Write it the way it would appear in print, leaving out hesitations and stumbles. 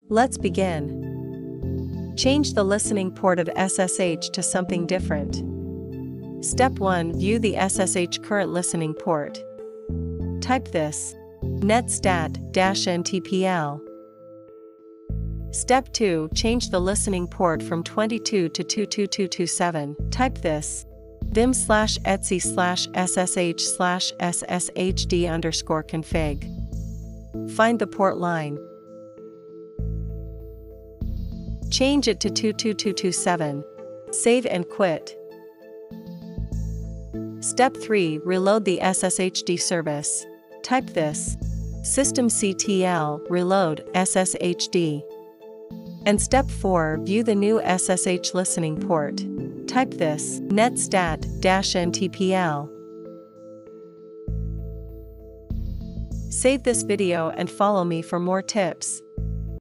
Let's begin. Change the listening port of SSH to something different. Step 1. View the SSH current listening port. Type this: netstat-ntpl. Step 2. Change the listening port from 22 to 22227. Type this: vim/etc/ssh/sshd_config. Find the port line. Change it to 22227. Save and quit. Step 3. Reload the SSHD service. Type this: systemctl reload SSHD. And step 4. View the new SSH listening port. Type this: netstat-ntpl. Save this video and follow me for more tips.